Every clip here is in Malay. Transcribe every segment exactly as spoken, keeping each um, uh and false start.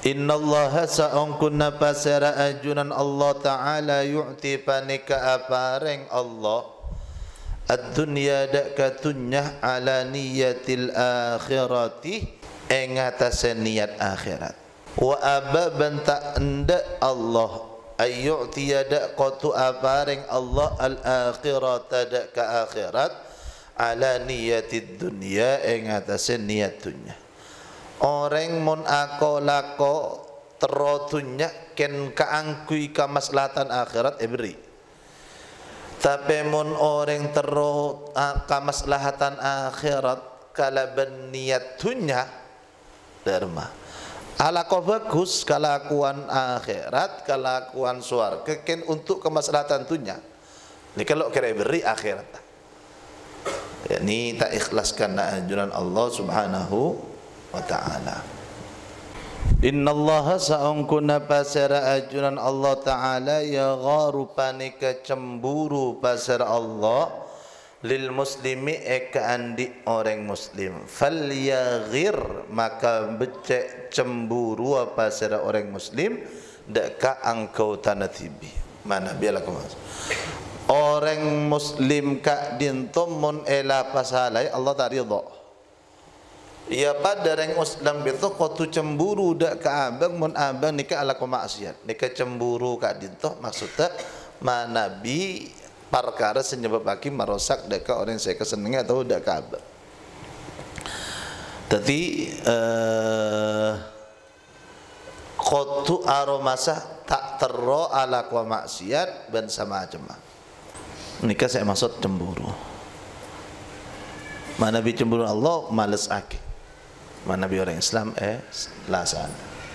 Innallaha sa'ungkunna pasara ajunan Allah Ta'ala yu'ti panika apareng Allah ad-dunya dak katunyah ala niyatil akhirati engatase niat akhirat wa ababan tak ndak Allah ayyu'ti dak qatu apareng Allah al-akhirata dak ka akhirat ala niyatid dunya engatase niat dunya. Orang mun ako lako terotunya ken kaangkui kamaslahatan akhirat ebri. Tapi mun orang tero kamaslahatan akhirat kalaban niatunya derma. Alako bagus kelakuan akhirat, kelakuan suarga ken untuk kemaslahatan dunia. Ini kalau kira beri akhirat. Ya, ini tak ikhlaskan anjuran Allah Subhanahu wa ta'ala. Innallaha sa'ungkuna pasara ajunan Allah ta'ala ya gharu panika cemburu pasara Allah lil muslimi eka andi orang muslim falyaghir maka becek cemburu pasara orang muslim deka angkau tanatibi mana biarlah kau orang muslim ka dintomun ela pasalai Allah tak ridha. Ya pada orang Muslim itu kotu cemburu dak ke abang mun abang nikah ala kemaksiat nikah cemburu kak dintoh maksudnya manabi perkara senyebab bagi merosak dak orang saya kesenengnya atau dak ke abang. Jadi eh, kotu aromasa tak terro ala kemaksiat dan sama aja mah. Nikah saya maksud cemburu. Manabi cemburu Allah males akeh. Mana bi orang Islam eh lasan.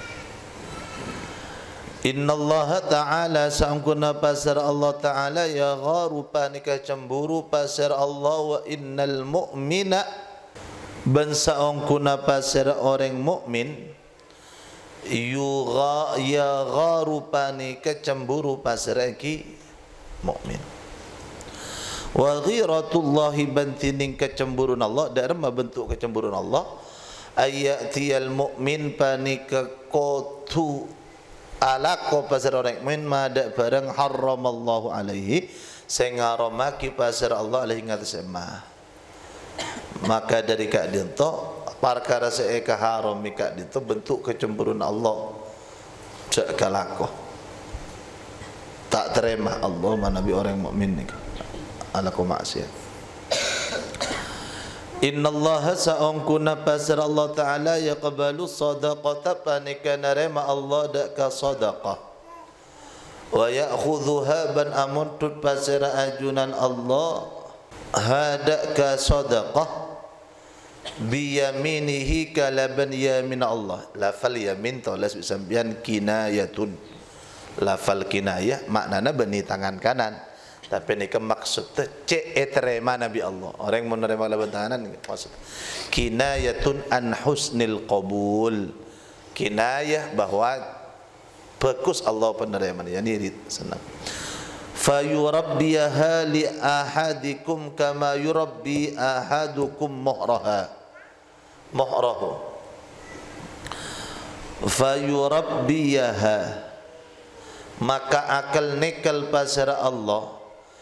Innallaha ta'ala sa'ungkuna pasar Allah ta'ala ya gharu panika cemburu pasar Allah wa innal mu'mina ban sa'ungkuna pasar orang mukmin yuga ya gharu panika cemburu pasar aki mukmin. Wa ghiratullahi bantining kecemburun Allah dalam bentuk kecemburun Allah ayatiyal mu'min panika kotu alako pasar orang mukmin mada barang haramallahu alaihi sehingga haramaki pasar Allah alaihi ngatas emah maka dari kak dinto perkara seeka haram kak dinto bentuk kecemburuan Allah cak kalako tak terima Allah manabi orang mukmin ni alako maksiat. Innallaha sa'ungkuna pasar Allah Ta'ala yaqbalu sadaqata panika narema Allah daka sadaqah wa ya'khudhuha ban amun tut pasar ajunan Allah hadaka sadaqah biyaminihi kalaban yamin Allah lafal yamin to las bisambian kinayatun lafal kinayah maknana beni tangan kanan. Tapi ini maksudnya cek eterema Nabi Allah. Orang yang menerima laban tangan maksud kinayatun an husnil qabul. Kinayah bahwa bagus Allah penerima. Yani senang. Fa yurabbiyaha li ahadikum kama yurabbi ahadukum muhraha. Muhrahu. Fa yurabbiyaha maka akal nikal pasar Allah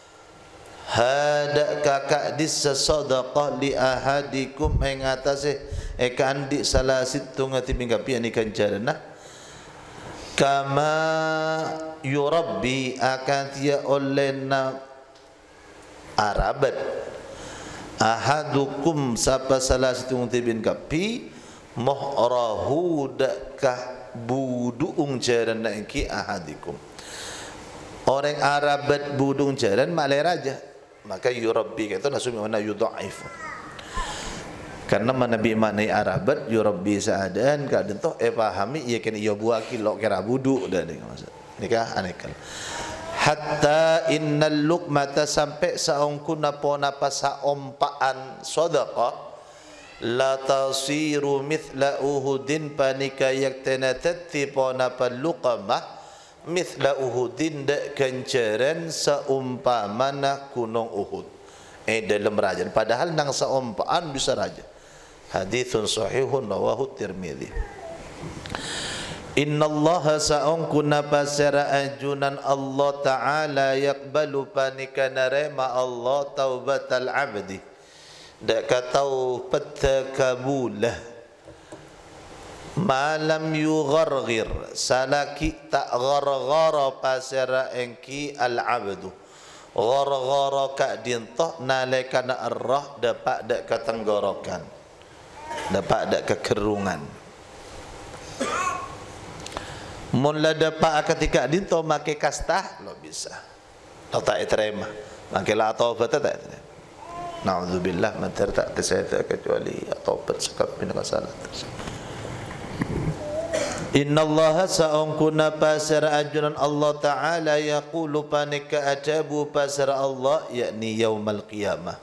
hada kakak disa sadaqah li ahadikum ing atase eka andi salah situ ngati minggapi ani kanjarana kama yurabbi akan tia olena arabat ahadukum sapa salah situ ngati minggapi muhrahu dakah buduung jarana iki ahadikum orang arabat budung jaran malai raja maka yurabbi itu nasumi mana yudhaif karena manabi manai arabat yurabbi saadan kadang toh eh pahami ia kena ia buah kilo kira budu dah ni maksud nikah anekal hatta innal luqmata sampai saungkuna pona pasa ompaan sedekah la tasiru mithla uhudin panika yaktanatati pona paluqamah mithla uhudin dak kencaran seumpamana gunung Uhud eh dalam rajan padahal nang seumpaan bisa raja hadithun sahihun rawahu Tirmidzi Innallaha sa'ungkuna pasara ajunan Allah Ta'ala yakbalu panika narema Allah taubatal abdi dak katau patakabulah malam yugharghir salaki tak gharghara pasara engki al abdu gharghara ka dintoh nalekana arrah dapat dak katenggorokan dapat dak kekerungan mula dapat ketika dinto make kastah lo bisa lo tak terima make la taubat tak terima naudzubillah man tak kesehatan kecuali taubat sekap min salat. Innallaha sa'ungkuna pasara ajunan Allah Ta'ala yaqulu panika ajabu pasara Allah yakni yaumal qiyamah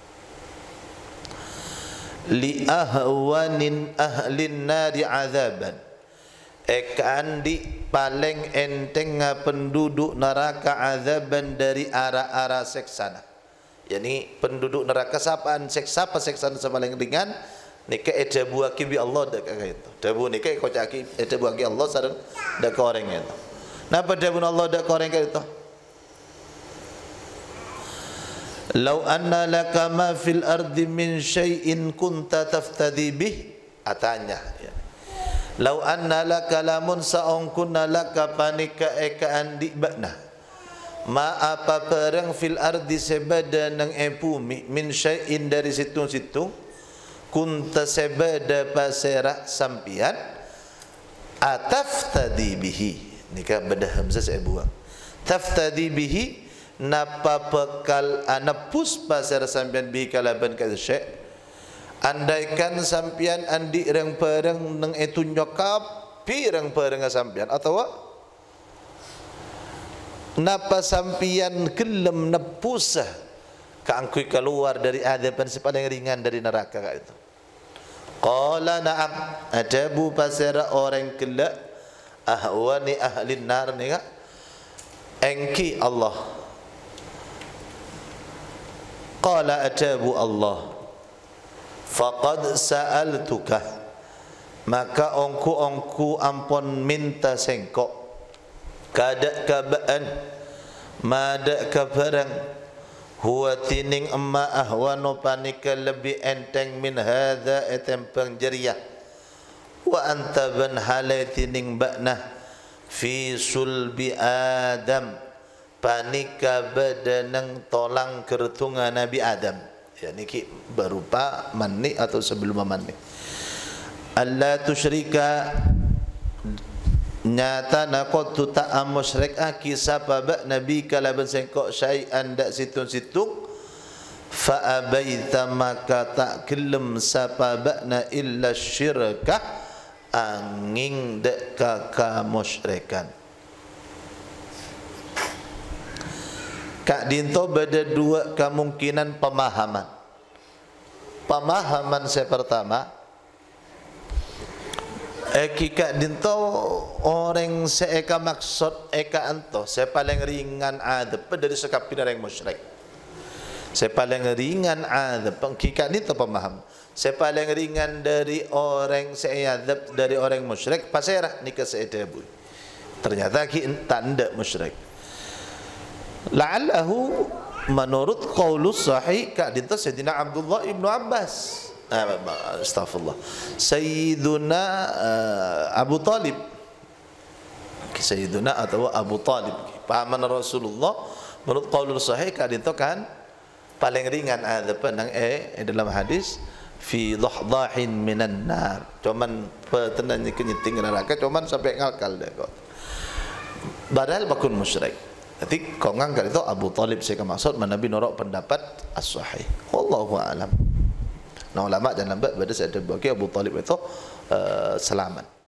li ahwanin ahlin nari azaban ekan di paling enteng penduduk neraka azaban dari arah-arah seksana. Yani penduduk neraka sapaan seksa apa seksana paling ringan nika ejabu aki bi Allah dak itu. Dabu nika kocaki ejabu aki Allah sareng dak koreng itu. Napa dabu Allah dak koreng itu? Lau anna laka ma fil ardi min syai'in kunta taftadi bih atanya ya. Lau anna laka lamun saong kunna laka panika eka andi bakna ma apa perang fil ardi sebada nang epumi min syai'in dari situ-situ kunta sebada pasera sampian ataftadi bihi nika beda hamzah saya buang taftadi bihi napa bekal anapus pasera sampian bihi kalaban ka syai' andaikan sampian andi reng pereng nang itu nyokap pireng pereng sampian atau napa sampian gelem nepusah kaangkui keluar dari adaban sepaling ringan dari neraka itu. Qala na'am ajabu pasera orang kela ahwani ahlin nar ni ka engki Allah. Qala ajabu Allah faqad sa'altuka maka ongku-ongku ampun minta sengkok kada kabaan mada kabarang huwa tining emma ahwanu panika lebih enteng min hadza etempang jariah wa anta ban halai tining bakna fi sulbi adam panika badanang tolang kertunga Nabi Adam ya niki berupa mani atau sebelum mani. Allah tusyrika nyata nakot tu tak amusyrik aki sabab nabi kalaban sengkok syai'an dak situ-situ fa abaita maka tak kelem sababna illa syirka angin dak ka musyrikan. Kak dinto beda dua kemungkinan pemahaman. Pemahaman saya pertama, eki kak dinto orang seeka maksud eka anto saya paling ringan adab dari sekapin orang musyrik. Saya paling ringan adab kika dinto pemaham. Saya paling ringan dari orang saya adab dari orang musyrik pasera nikah seedabu. Ternyata ki tanda musyrik. La'allahu menurut qaulus sahih kak dinto Sayyidina Abdullah ibnu Abbas astagfirullah Sayyiduna uh, Abu Talib Sayyiduna atau Abu Talib pahaman Rasulullah menurut qaulus sahih kak dinto kan paling ringan ada penang eh dalam hadis fi dhahdahin minan nar cuman petenannya kenyiting neraka cuman sampai ngakal dah kok padahal bakun musyrik. Jadi kau ngangkat itu Abu Talib saya maksud Nabi norok pendapat as-sahih. Wallahu a'lam. Nah ulama dan lambat pada saya ada bagi Abu Talib itu uh, selamat.